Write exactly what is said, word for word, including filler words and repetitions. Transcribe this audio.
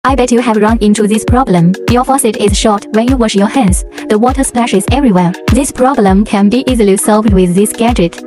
I bet you have run into this problem. Your faucet is short when you wash your hands. The water splashes everywhere. This problem can be easily solved with this gadget.